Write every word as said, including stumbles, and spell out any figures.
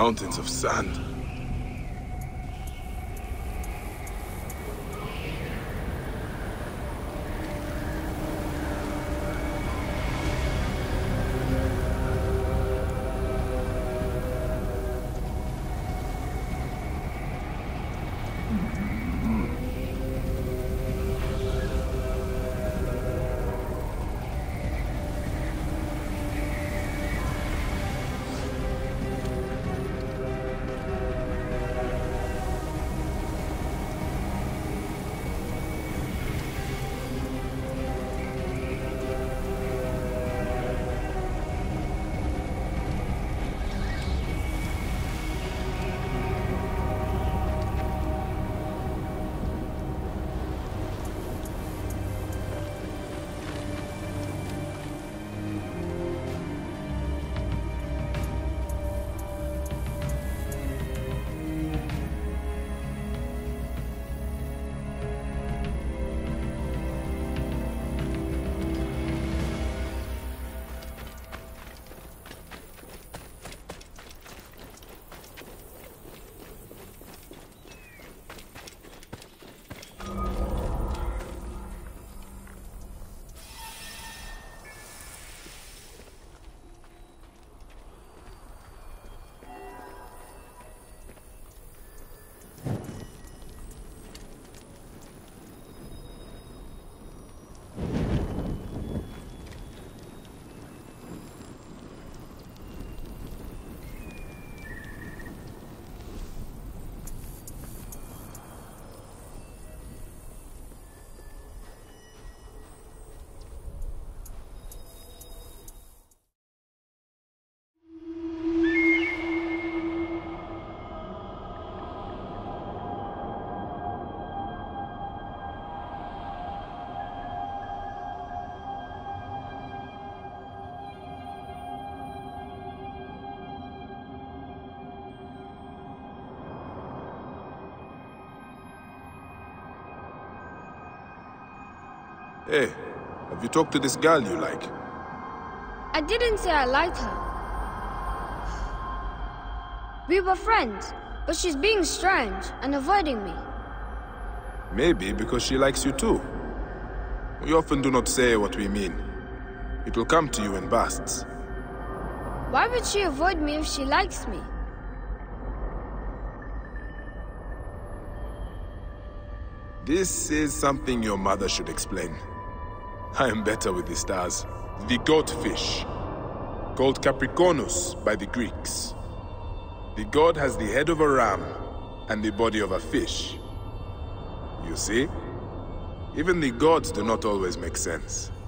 Mountains of sand. Hey, have you talked to this girl you like? I didn't say I liked her. We were friends, but she's being strange and avoiding me. Maybe because she likes you too. We often do not say what we mean. It will come to you in bursts. Why would she avoid me if she likes me? This is something your mother should explain. I am better with the stars. The goat fish, called Capricornus by the Greeks. The god has the head of a ram and the body of a fish. You see? Even the gods do not always make sense.